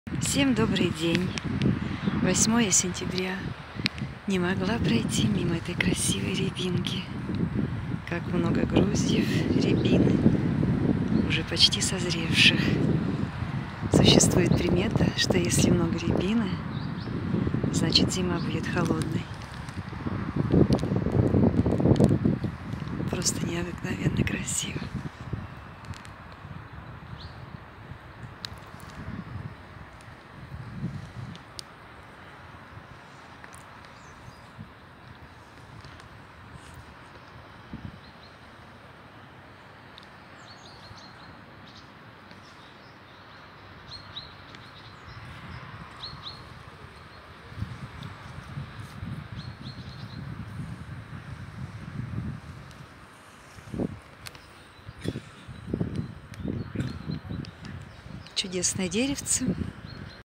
Всем добрый день. 8 сентября. Не могла пройти мимо этой красивой рябинки. Как много груздьев рябины, уже почти созревших. Существует примета, что если много рябины, значит зима будет холодной. Просто необыкновенно красиво. Чудесное деревце.